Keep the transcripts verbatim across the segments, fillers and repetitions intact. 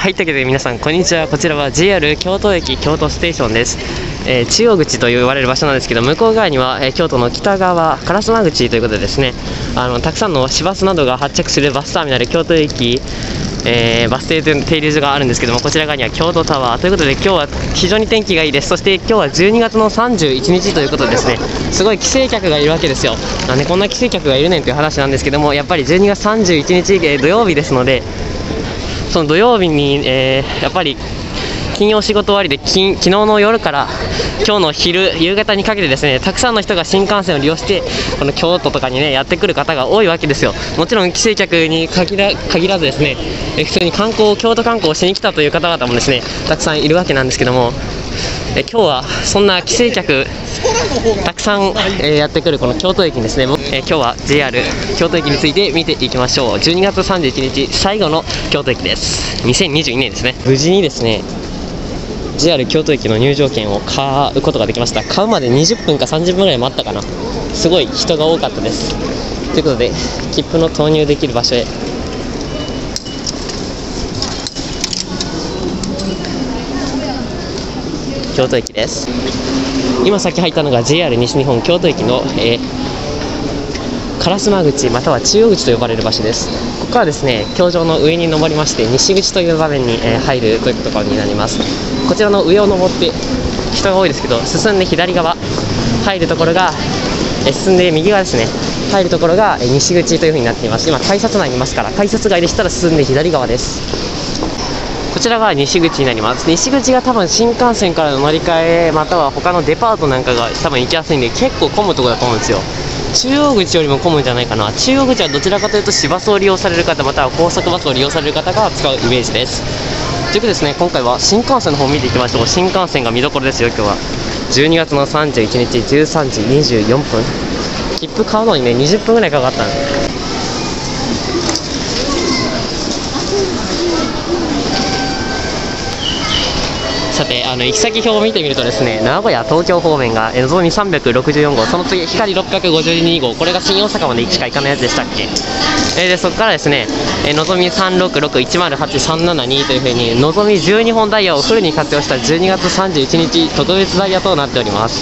はい、というわけで皆さんこんにちは。こちらは ジェイアール 京都駅京都ステーションです。えー、中央口と言われる場所なんですけど、向こう側には、えー、京都の北側烏丸口ということでですね、あのたくさんの市バスなどが発着するバスターミナル京都駅、えー、バス停という停留所があるんですけども、こちら側には京都タワーということで、今日は非常に天気がいいです。そして今日はじゅうにがつのさんじゅういちにちということでですね、すごい帰省客がいるわけですよ。なんでこんな帰省客がいるねんという話なんですけども、やっぱりじゅうにがつさんじゅういちにち、えー、土曜日ですので、その土曜日に、えー、やっぱり金曜仕事終わりで金昨日の夜から今日の昼夕方にかけてですね、たくさんの人が新幹線を利用してこの京都とかにねやってくる方が多いわけですよ。もちろん帰省客に限ら限らずですね、え普通に観光京都観光をしに来たという方々もですねたくさんいるわけなんですけども、え今日はそんな帰省客たくさん、えー、やってくるこの京都駅にですね、えー、今日は ジェイアール 京都駅について見ていきましょう。じゅうにがつさんじゅういちにち最後の京都駅です。にせんにじゅうにねんですね。無事にですね ジェイアール 京都駅の入場券を買うことができました。買うまでにじゅっぷんかさんじゅっぷんぐらい待ったかな。すごい人が多かったです。ということで切符の投入できる場所へ。京都駅です。今先入ったのが ジェイアール 西日本京都駅の、えー、烏丸口または中央口と呼ばれる場所です。ここからですね橋上の上に登りまして西口という場面に、えー、入るというところになります。こちらの上を登って人が多いですけど、進んで左側入るところが、えー、進んで右側ですね入るところが、えー、西口という風になっています。今改札内にいますから、改札外でしたら進んで左側です。こちらが西口になります。西口が多分新幹線からの乗り換えまたは他のデパートなんかが多分行きやすいんで結構混むところだと思うんですよ。中央口よりも混むんじゃないかな。中央口はどちらかというと市バスを利用される方または高速バスを利用される方が使うイメージです。ということでですね、今回は新幹線の方を見ていきましょう。新幹線が見どころですよ。今日はじゅうにがつのさんじゅういちにちじゅうさんじにじゅうよんぷん、切符買うのにねにじゅっぷんぐらいかかったんです。さて、あの行き先表を見てみるとですね、名古屋東京方面がのぞみさんびゃくろくじゅうよんごう、その次光ろっぴゃくごじゅうにごう、これが新大阪までしか行かないやつでしたっけ。えー、でそこからですねのぞみさんろくろくいちまるはちさんななにというふうにのぞみじゅうにほんダイヤをフルに活用したじゅうにがつさんじゅういちにち特別ダイヤとなっております。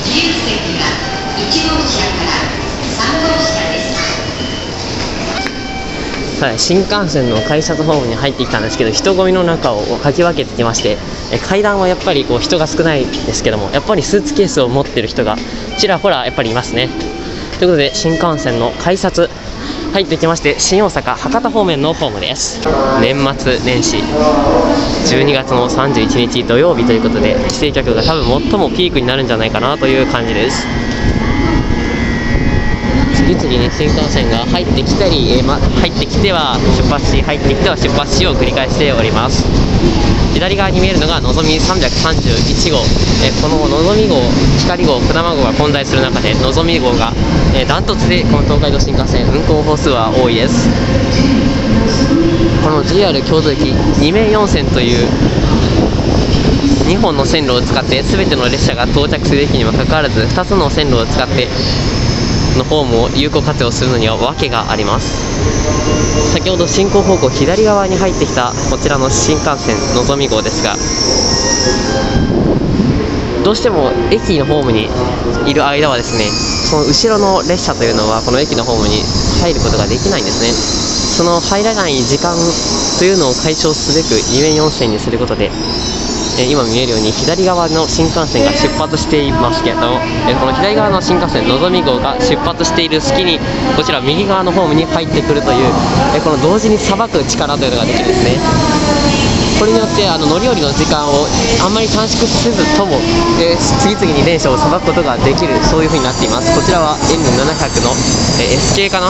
はい、新幹線の改札ホームに入ってきたんですけど、人混みの中をかき分けてきまして、え階段はやっぱりこう人が少ないですけども、やっぱりスーツケースを持ってる人がちらほらやっぱりいますね。ということで新幹線の改札入ってきまして、新大阪博多方面のホームです。年末年始じゅうにがつのさんじゅういちにち土曜日ということで、帰省客が多分最もピークになるんじゃないかなという感じです。次々に新幹線が入ってきたり、えーま、入ってきては出発し入ってきては出発しを繰り返しております。左側に見えるのがのぞみさんびゃくさんじゅういちごう、えー、こののぞみ号、光号、こだま号が混在する中でのぞみ号が、えー、ダントツでこの東海道新幹線運行本数は多いです。この ジェイアール 京都駅にめんよんせんというにほんの線路を使って全ての列車が到着する駅にもかかわらず、ふたつの線路を使ってのホームを有効活用するのには訳があります。先ほど進行方向左側に入ってきたこちらの新幹線のぞみ号ですが、どうしても駅のホームにいる間はですね、その後ろの列車というのはこの駅のホームに入ることができないんですね。その入らない時間というのを解消すべくにめんよんせんにすることで、今見えるように左側の新幹線が出発していますけれども、この左側の新幹線のぞみ号が出発している隙にこちら右側のホームに入ってくるという、この同時にさばく力というのができるんですね。これによってあの乗り降りの時間をあんまり短縮せずとも、えー、次々に電車をさばくことができる、そういう風になっています。こちらは エヌななひゃく の、えー、エス 系かな。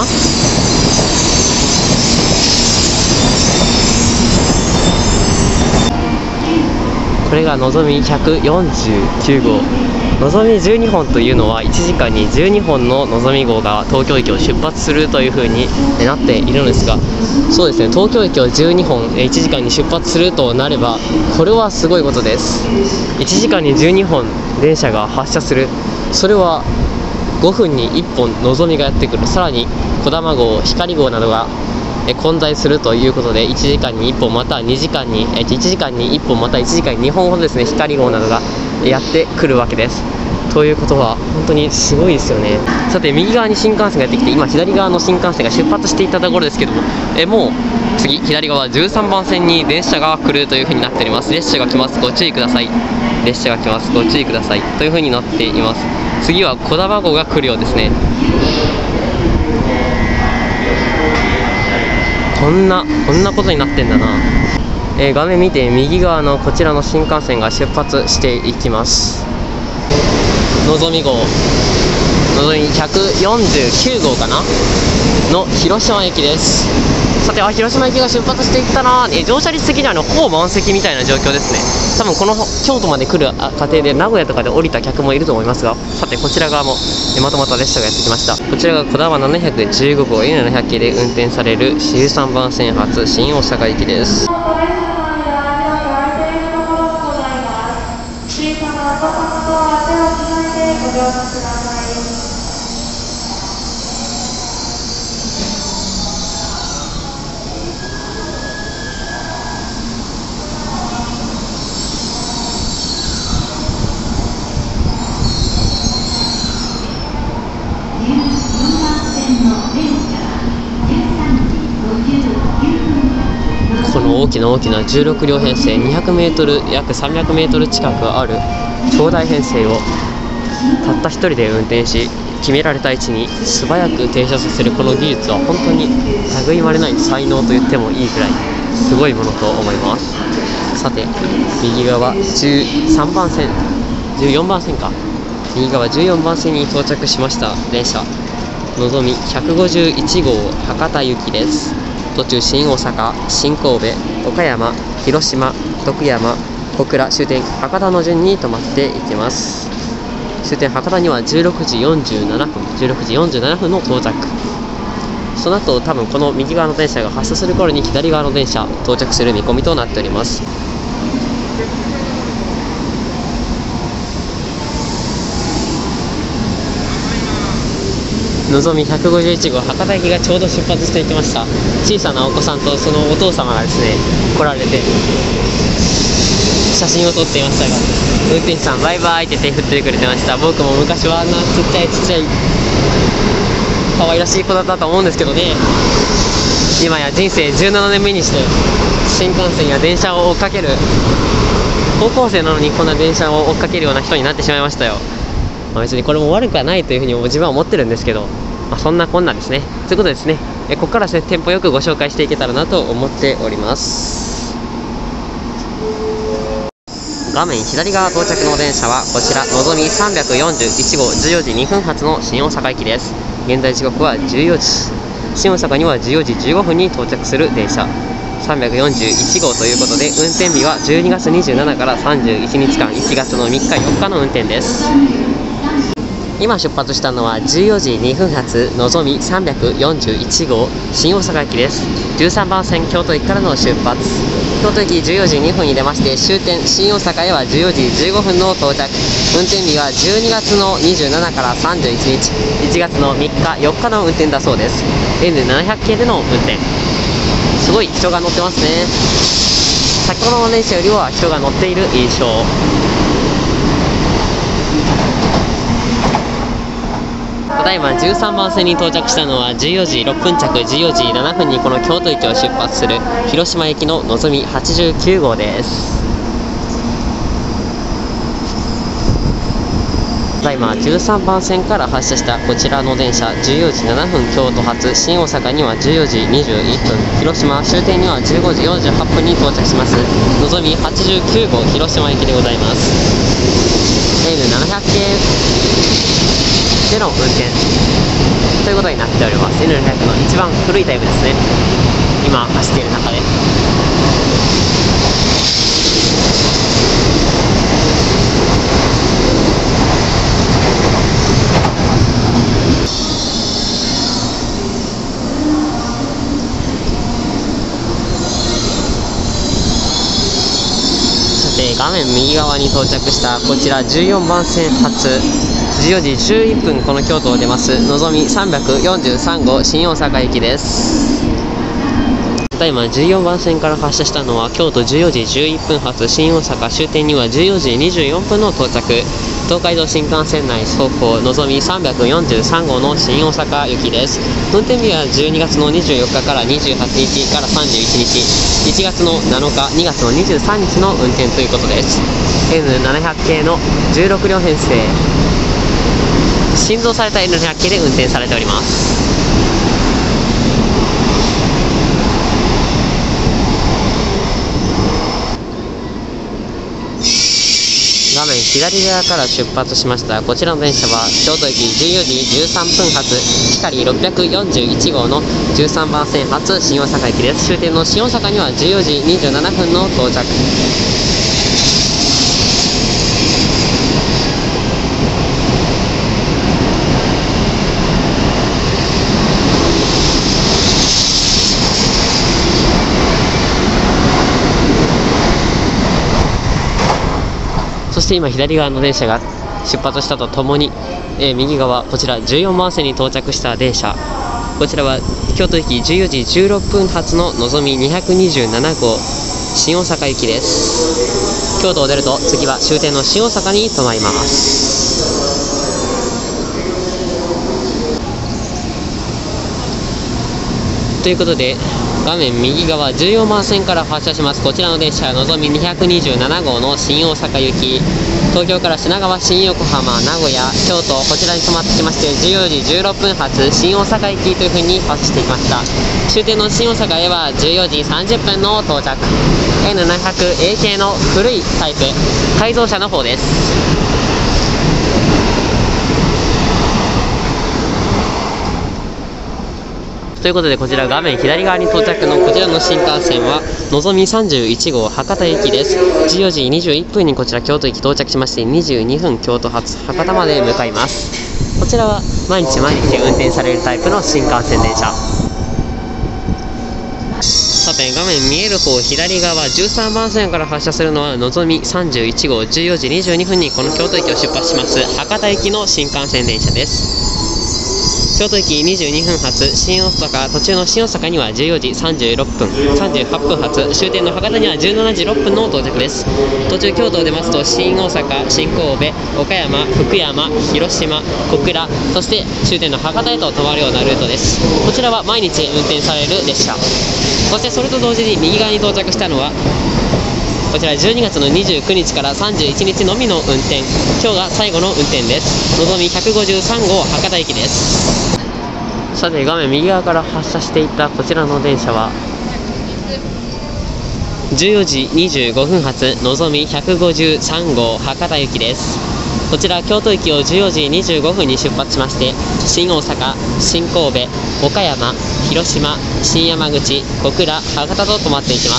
これがのぞみひゃくよんじゅうきゅうごう、のぞみじゅうにほんというのはいちじかんにじゅうにほんののぞみ号が東京駅を出発するという風になっているのですが、そうですね、東京駅をじゅうにほんいちじかんに出発するとなればこれはすごいことです。いちじかんにじゅうにほん電車が発車する、それはごふんにいっぽんのぞみがやってくる、さらにこだま号、光号などがえ混在するということで、いちじかんにいっぽんまたはにじかんに、えいちじかんにいっぽんまたはいちじかんににほんほどですね、光号などがやってくるわけです。ということは本当にすごいですよね。さて、右側に新幹線がやってきて、今左側の新幹線が出発していったところですけども、えもう次左側じゅうさんばん線に電車が来るというふうになっております。列車が来ます、ご注意ください。列車が来ます、ご注意くださいというふうになっています。次はこだま号が来るようですね。こんなこんなことになってんだな。えー、画面見て右側のこちらの新幹線が出発していきます。のぞみ号、のぞみひゃくよんじゅうきゅうごうかなの広島駅です。さて、あ、広島駅が出発していったな。え乗車率的にはあのほぼ満席みたいな状況ですね。多分この京都まで来る過程で名古屋とかで降りた客もいると思いますが、さてこちら側もえまとまった列車がやってきました。こちらがこだまななひゃくじゅうごごう エヌななひゃく 系で運転されるじゅうさんばん線発新大阪行きです。この大きな大きなじゅうろくりょう編成、にひゃくメートル、約さんびゃくメートル近くある長大編成をたった一人で運転し、決められた位置に素早く停車させるこの技術は本当に類いまれない才能と言ってもいいくらいすごいものと思います。さて、右側じゅうさんばん線、じゅうよんばん線か、右側じゅうよんばん線に到着しました電車、のぞみひゃくごじゅういちごう博多行きです。途中新大阪、新神戸、岡山、広島、徳山、小倉、終点博多の順に止まっていきます。終点博多にはじゅうろくじよんじゅうななふん、じゅうろくじよんじゅうななふんの到着。その後多分この右側の電車が発車する頃に左側の電車到着する見込みとなっております。のぞみひゃくごじゅういちごう博多行きがちょうど出発していきました。小さなお子さんとそのお父様がですね来られて写真を撮っていましたが、運転手さんバイバイって手振ってくれてました。僕も昔はあんなちっちゃいちっちゃい可愛らしい子だったと思うんですけどね、今や人生じゅうななねんめにして新幹線や電車を追っかける、高校生なのにこんな電車を追っかけるような人になってしまいましたよ。まあ、別にこれも悪くはないというふうに自分は思ってるんですけど、まあ、そんなこんなですね。ということでですね、えここからですねテンポよくご紹介していけたらなと思っております。画面左側到着の電車はこちら、のぞみさんびゃくよんじゅういちごうじゅうよじにふん発の新大阪行きです。現在時刻はじゅうよじ、新大阪にはじゅうよじじゅうごふんに到着する電車さんびゃくよんじゅういちごうということで、運転日はじゅうにがつにじゅうしちにちからさんじゅういちにちかん、いちがつのみっかよっかの運転です。今出発したのはじゅうよじにふん発のぞみさんびゃくよんじゅういちごう新大阪行きです。じゅうさんばん線京都駅からの出発、京都駅じゅうよじにふんに出まして、終点新大阪へはじゅうよじじゅうごふんの到着。運転日はじゅうにがつのにじゅうしちからさんじゅういちにち、いちがつのみっかよっかの運転だそうです。 エヌななひゃく 系での運転、すごい人が乗ってますね。先ほどの電車よりは人が乗っている印象。ただいまじゅうさんばん線に到着したのはじゅうよじろっぷん着、じゅうよじななふんにこの京都駅を出発する広島行きののぞみはちじゅうきゅうごうです。ただいまじゅうさんばん線から発車したこちらの電車、じゅうよじななふん京都発、新大阪にはじゅうよじにじゅういっぷん、広島終点にはじゅうごじよんじゅうはっぷんに到着します。のぞみはちじゅうきゅうごう広島行きでございます。 エヌななひゃく 系での運転ということになっております。 エヌななひゃく の一番古いタイプですね、今走っている中で。画面右側に到着したこちらじゅうよんばん線発、じゅうよじじゅういっぷんこの京都を出ますのぞみさんびゃくよんじゅうさんごう新大阪行きです。 た今じゅうよんばん線から発車したのは京都じゅうよじじゅういっぷん発新大阪、終点にはじゅうよじにじゅうよんぷんの到着。東海道新幹線内走行のぞみさんびゃくよんじゅうさんごうの新大阪行きです。運転日はじゅうにがつのにじゅうよっかからにじゅうはちにちからさんじゅういちにち、いちがつのなのか、にがつのにじゅうさんにちの運転ということです。 エヌななひゃく 系のじゅうろくりょう編成、新造された エヌななひゃく 系で運転されております。画面左側から出発しましたこちらの電車は京都駅じゅうよじじゅうさんぷん発光ろっぴゃくよんじゅういちごうのじゅうさんばん線発新大阪駅です。終点の新大阪にはじゅうよじにじゅうななふんの到着。そして今左側の電車が出発したとともに、えー、右側こちらじゅうよんばん線に到着した電車、こちらは京都駅じゅうよじじゅうろっぷん発ののぞみにひゃくにじゅうななごう新大阪行きです。京都を出ると次は終点の新大阪に停まります。ということで画面右側じゅうよんばん線から発車しますこちらの電車のぞみにひゃくにじゅうななごうの新大阪行き、東京から品川、新横浜、名古屋、京都、こちらに止まってきましてじゅうよじじゅうろっぷん発新大阪行きというふうに発していました。終点の新大阪へはじゅうよじさんじゅっぷんの到着。 エヌななひゃくエー 系の古いタイプ改造車の方です。ということでこちら画面左側に到着のこちらの新幹線はのぞみさんじゅういちごう博多行きです。じゅうよじにじゅういっぷんにこちら京都駅到着しましてにじゅうにふん京都発博多まで向かいます。こちらは毎日毎日運転されるタイプの新幹線電車。さて画面見える方左側じゅうさんばん線から発車するのはのぞみさんじゅういちごうじゅうよじにじゅうにふんにこの京都駅を出発します博多行きの新幹線電車です。京都駅にじゅうにふん発新大阪、途中の新大阪にはじゅうよじさんじゅうろっぷんさんじゅうはっぷん発、終点の博多にはじゅうしちじろっぷんの到着です。途中京都を出ますと新大阪、新神戸、岡山、福山、広島、小倉、そして終点の博多へと止まるようなルートです。こちらは毎日運転される列車。そしてそれと同時に右側に到着したのはこちらじゅうにがつのにじゅうくにちからさんじゅういちにちのみの運転、今日が最後の運転です。のぞみひゃくごじゅうさんごう博多行きです。さて画面右側から発車していたこちらの電車はじゅうよじにじゅうごふん発のぞみひゃくごじゅうさんごう博多行きです。こちら京都駅をじゅうよじにじゅうごふんに出発しまして新大阪、新神戸、岡山、広島、新山口、小倉、博多と止まっていきます。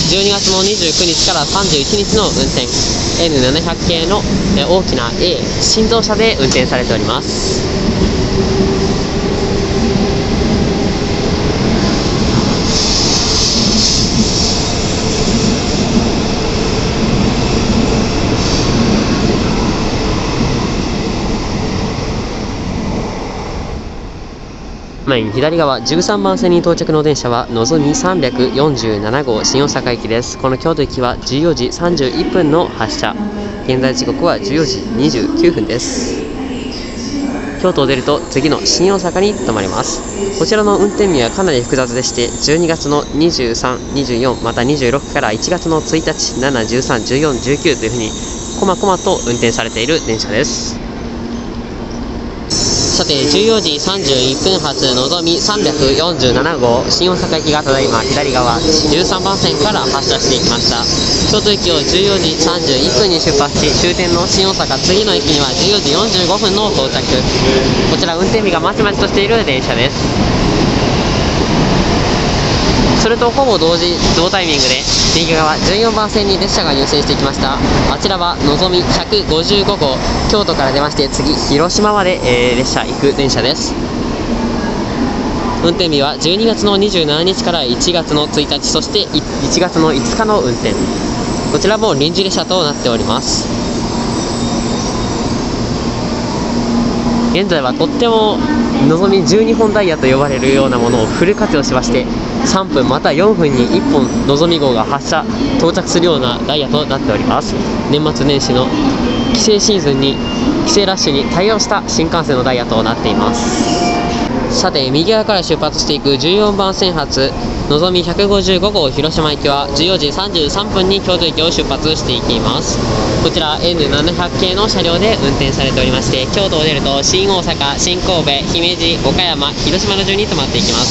じゅうにがつのにじゅうくにちからさんじゅういちにちの運転 エヌななひゃく 系の大きな A 新造車で運転されております。前に左側じゅうさんばん線に到着の電車はのぞみさんびゃくよんじゅうななごう新大阪駅です。この京都駅はじゅうよじさんじゅういっぷんの発車、現在時刻はじゅうよじにじゅうきゅうふんです。京都を出ると次の新大阪に停まります。こちらの運転日はかなり複雑でしてじゅうにがつのにじゅうさん、にじゅうよん、またにじゅうろくからいちがつのついたち、しち、じゅうさん、じゅうよん、じゅうきゅうというふうにこまこまと運転されている電車です。さてじゅうよじさんじゅういっぷん発のぞみさんびゃくよんじゅうななごう新大阪行きがただいま左側じゅうさんばん線から発車していきました。京都駅をじゅうよじさんじゅういっぷんに出発し終点の新大阪次の駅にはじゅうよじよんじゅうごふんの到着。こちら運転日がまちまちとしている電車です。それとほぼ同時同タイミングで右側じゅうよんばん線に列車が入線していきました。あちらはのぞみひゃくごじゅうごごう京都から出まして次広島まで、えー、列車行く電車です。運転日はじゅうにがつのにじゅうしちにちからいちがつのついたち、そしていちがつのいつかの運転、こちらも臨時列車となっております。現在はとってものぞみじゅうにほんダイヤと呼ばれるようなものをフル活用しまして、さんぷんまたよんぷんにいっぽんのぞみ号が発車到着するようなダイヤとなっております。年末年始の帰省シーズンに帰省ラッシュに対応した新幹線のダイヤとなっています。さて、右側から出発していくじゅうよんばん線発のぞみひゃくごじゅうごごう広島行きはじゅうよじさんじゅうさんぷんに京都駅を出発していきます。こちら エヌななひゃく 系の車両で運転されておりまして、京都を出ると新大阪、新神戸、姫路、岡山、広島の順に止まっていきます。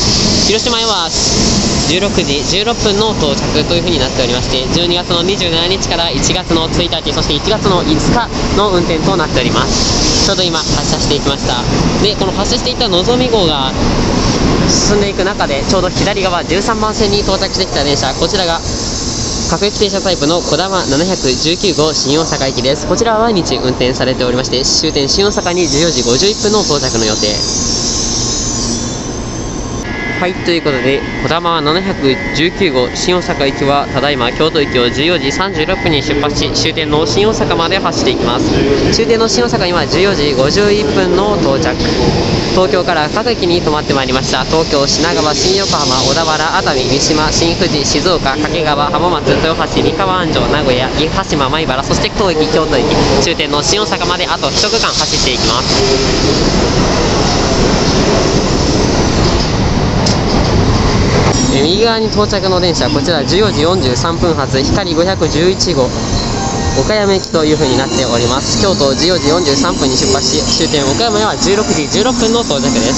広島へはじゅうろくじじゅうろっぷんの到着というふうになっておりまして、じゅうにがつのにじゅうしちにちからいちがつのついたち、そしていちがつのいつかの運転となっております。ちょうど今発車していきました。で、この発車していったのぞみ号が進んでいく中で、ちょうど左側じゅうさんばん線に到着してきた電車、こちらが各駅停車タイプのこだまななひゃくじゅうきゅうごう新大阪行きです。こちらは毎日運転されておりまして、終点新大阪にじゅうよじごじゅういっぷんの到着の予定。はい、ということでこだまななひゃくじゅうきゅうごう新大阪行きはただいま京都駅をじゅうよじさんじゅうろっぷんに出発し、終点の新大阪まで走っていきます。終点の新大阪にはじゅうよじごじゅういっぷんの到着。東京から各駅に止まってまいりました。東京、品川、新横浜、小田原、熱海、三島、新富士、静岡、掛川、浜松、豊橋、三河安城、名古屋、岐阜羽島、米原、そして当駅、京都駅、終点の新大阪まであといちくかん走っていきます。右側に到着の電車、こちらじゅうよじよんじゅうさんぷん発光ごひゃくじゅういちごう岡山行きという風になっております。京都じゅうよじよんじゅうさんぷんに出発し、終点岡山へはじゅうろくじじゅうろっぷんの到着です。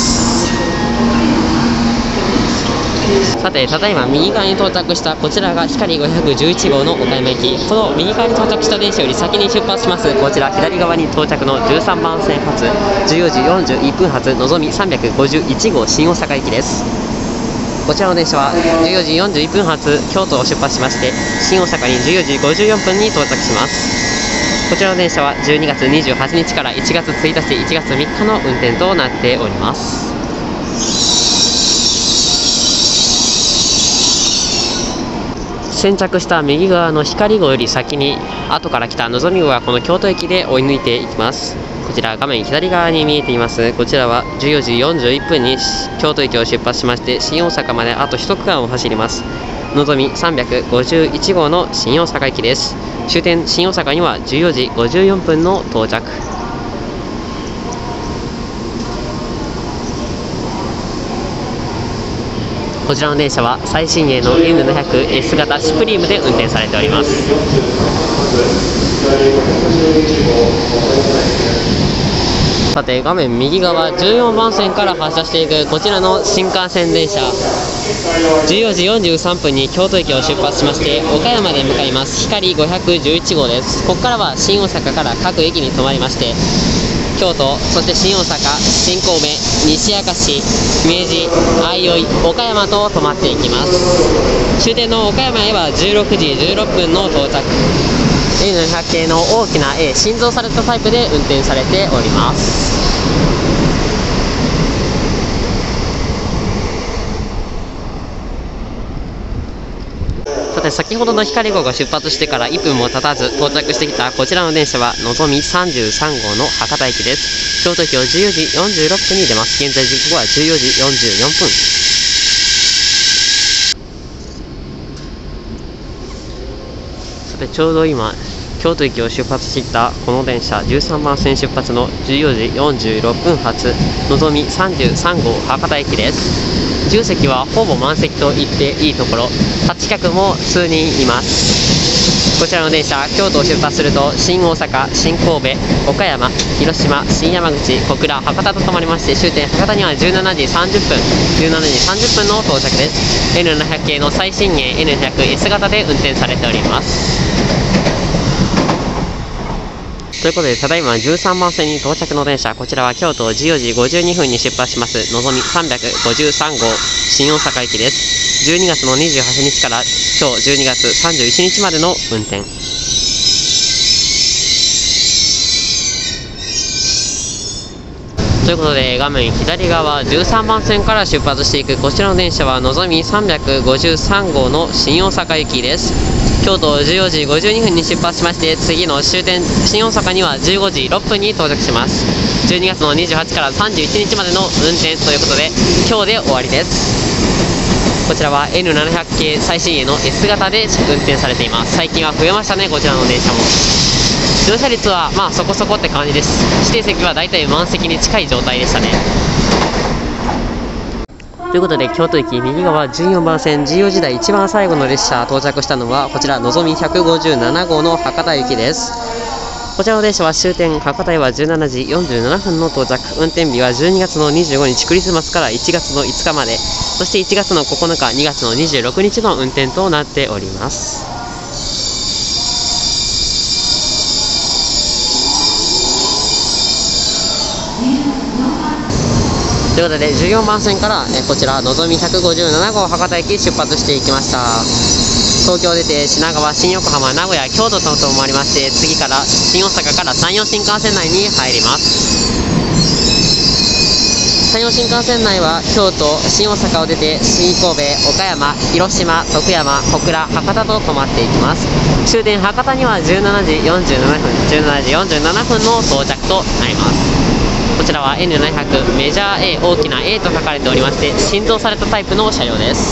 さて、ただいま右側に到着したこちらが光ごひゃくじゅういちごうの岡山駅。この右側に到着した電車より先に出発しますこちら左側に到着のじゅうさんばん線発じゅうよじよんじゅういっぷん発のぞみさんびゃくごじゅういちごう新大阪行きです。こちらの電車はじゅうよじよんじゅういっぷん発京都を出発しまして、新大阪にじゅうよじごじゅうよんぷんに到着します。こちらの電車はじゅうにがつにじゅうはちにちからいちがつついたち、いちがつみっかの運転となっております。先着した右側の光号より先に後から来たのぞみ号がこの京都駅で追い抜いていきます。こちら画面左側に見えています、こちらはじゅうよじよんじゅういっぷんに京都駅を出発しまして、新大阪まであといちくかんを走ります。のぞみさんびゃくごじゅういちごうの新大阪行きです。終点新大阪にはじゅうよじごじゅうよんぷんの到着。こちらの電車は最新鋭の エヌななひゃくエス 型シュプリームで運転されております。さて、画面右側じゅうよんばん線から発車していくこちらの新幹線電車、じゅうよじよんじゅうさんぷんに京都駅を出発しまして岡山で向かいます。光ごひゃくじゅういちごうです。ここからは新大阪から各駅に停まりまして、京都、そして新大阪、新神戸、西明石、姫路、相生、岡山と止まっていきます。終点の岡山へはじゅうろくじじゅうろっぷんの到着。エヌななひゃく 系の大きな A 新造されたタイプで運転されております。さて、先ほどの光号が出発してからいっぷんも経たず到着してきたこちらの電車はのぞみさんじゅうさんごうの博多駅です。京都駅をじゅうよじよんじゅうろっぷんに出ます。現在時刻はじゅうよじよんじゅうよんぷん。さて、ちょうど今京都駅を出発してきたこの電車、じゅうさんばん線出発のじゅうよじよんじゅうろっぷん発のぞみさんじゅうさんごう博多駅です。じゅうせきはほぼ満席と言っていいところ、立ち客も数人います。こちらの電車、京都を出発すると新大阪、新神戸、岡山、広島、新山口、小倉、博多と止まりまして、終点博多にはじゅうしちじさんじゅっぷんじゅうしちじさんじゅっぷんの到着です。 エヌななひゃく 系の最新鋭 エヌななひゃくエス 型で運転されております。ということで、ただいまじゅうさんばん線に到着の電車、こちらは京都じゅうよじごじゅうにふんに出発しますのぞみさんびゃくごじゅうさんごう新大阪駅です。じゅうにがつのにじゅうはちにちから今日じゅうにがつさんじゅういちにちまでの運転。ということで、画面左側じゅうさんばん線から出発していくこちらの電車はのぞみさんびゃくごじゅうさんごうの新大阪駅です。 京都じゅうよじごじゅうにふんに出発しまして、次の終点新大阪にはじゅうごじろっぷんに到着します。じゅうにがつのにじゅうはちからさんじゅういちにちまでの運転ということで、今日で終わりです。こちらは エヌななひゃく 系最新鋭の S 型で運転されています。最近は増えましたね、こちらの電車も。乗車率はまあそこそこって感じです。指定席はだいたい満席に近い状態でしたね。ということで、京都駅右側じゅうよんばんせんじゅうよじ台一番最後の列車到着したのは、こちらのぞみひゃくごじゅうななごうの博多行きです。こちらの電車は終点博多へはじゅうしちじよんじゅうななふんの到着。運転日はじゅうにがつのにじゅうごにちクリスマスからいちがつのいつかまで、そしていちがつのここのか、にがつのにじゅうろくにちの運転となっております。ということで、じゅうよんばんせんからえこちらのぞみひゃくごじゅうななごう博多駅出発していきました。東京出て品川、新横浜、名古屋、京都とともありまして、次から新大阪から山陽新幹線内に入ります。山陽新幹線内は京都、新大阪を出て新神戸、岡山、広島、徳山、小倉、博多と止まっていきます。終点博多にはじゅうしちじよんじゅうななふん、じゅうしちじよんじゅうななふんの到着となります。こちらは エヌななひゃく メジャー A 大きな A と書かれておりまして、新造されたタイプの車両です。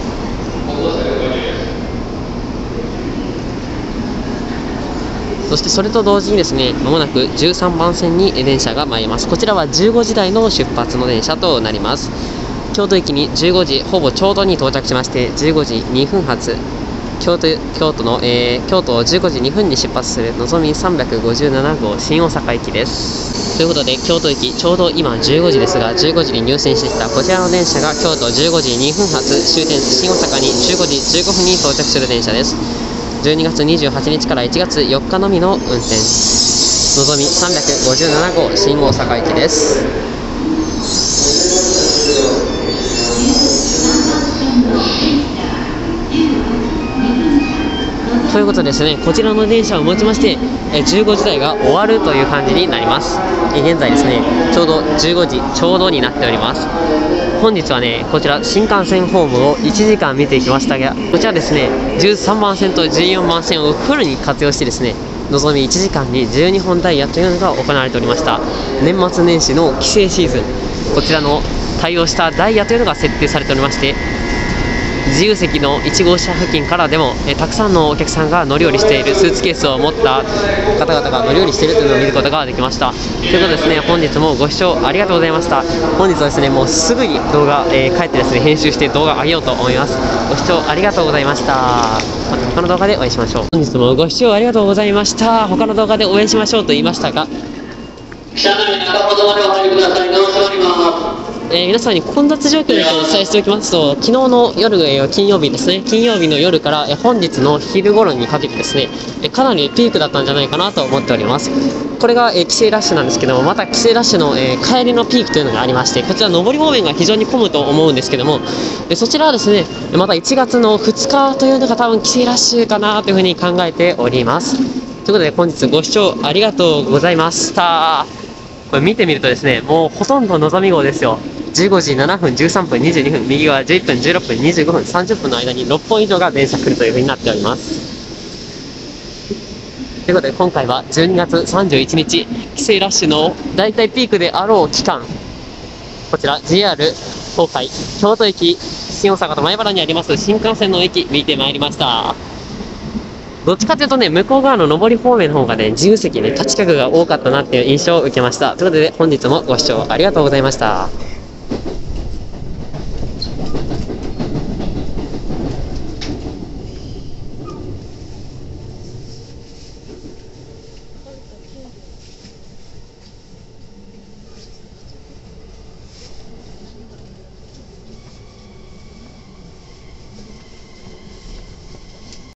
そしてそれと同時にですね、まもなくじゅうさんばんせんに電車が参ります。こちらはじゅうごじ台の出発の電車となります。京都駅にじゅうごじほぼちょうどに到着しまして、じゅうごじにふん発、京都、京都の、えー、京都をじゅうごじにふんに出発するのぞみさんびゃくごじゅうななごう新大阪行きです。ということで、京都駅ちょうど今じゅうごじですが、じゅうごじに入線してきたこちらの電車が京都じゅうごじにふん発、終点新大阪にじゅうごじじゅうごふんに到着する電車です。じゅうにがつにじゅうはちにちからいちがつよっかのみの運転、のぞみさんびゃくごじゅうななごう新大阪行きです。ということですね、こちらの電車をもちましてじゅうごじ台が終わるという感じになります。現在ですね、ちょうどじゅうごじちょうどになっております。本日はね、こちら新幹線ホームをいちじかん見てきましたが、こちらですね、じゅうさんばんせんとじゅうよんばんせんをフルに活用してですね、のぞみいちじかんにじゅうにほんダイヤというのが行われておりました。年末年始の帰省シーズン、こちらの対応したダイヤというのが設定されておりまして、自由席のいちごうしゃ付近からでもえたくさんのお客さんが乗り降りしている、スーツケースを持った方々が乗り降りしているというのを見ることができました。ということでですね、本日もご視聴ありがとうございました。本日はですね、もうすぐに動画、えー、帰ってですね、編集して動画上げようと思います。ご視聴ありがとうございました。また他の動画でお会いしましょう。本日もご視聴ありがとうございました。他の動画でお会いしましょうと言いましたが、車内中ほどまでお入りください。直しております。えー、皆さんに混雑状況にお伝えしておきますと、昨日の夜、えー、金曜日ですね、金曜日の夜から、えー、本日の昼頃にかけてですね、えー、かなりピークだったんじゃないかなと思っております。これが、えー、帰省ラッシュなんですけども、また帰省ラッシュの、えー、帰りのピークというのがありまして、こちら上り方面が非常に混むと思うんですけども、えー、そちらはですね、またいちがつのふつかというのが多分帰省ラッシュかなというふうに考えております。ということで、本日ご視聴ありがとうございました。これ見てみるとですね、もうほとんどのぞみ号ですよ。じゅうごじななふん、じゅうさんぷん、にじゅうにふん、右側じゅういっぷん、じゅうろっぷん、にじゅうごふん、さんじゅっぷんの間にろっぽん以上が電車来るというふうになっております。ということで、今回はじゅうにがつさんじゅういちにち、帰省ラッシュの大体ピークであろう期間、こちら ジェイアール 東海、京都駅、新大阪と米原にあります新幹線の駅、見てまいりました。どっちかというとね、向こう側の上り方面の方がね、自由席ね、立ち客が多かったなっていう印象を受けました。ということで、本日もご視聴ありがとうございました。